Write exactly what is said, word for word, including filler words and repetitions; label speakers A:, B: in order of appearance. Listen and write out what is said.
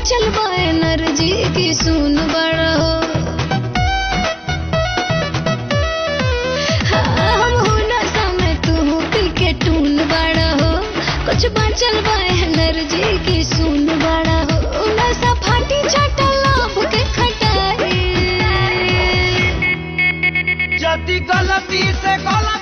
A: बाचल बा एनर्जी की सुन बड़ा हो। हाँ, हम हो नशा में तू पी के टून बड़ा हो। कुछ बाचल बा एनर्जी की सुन बड़ा हो। नशा फाटी चाटा लाभ के खटाई।
B: यदि गलती से गलती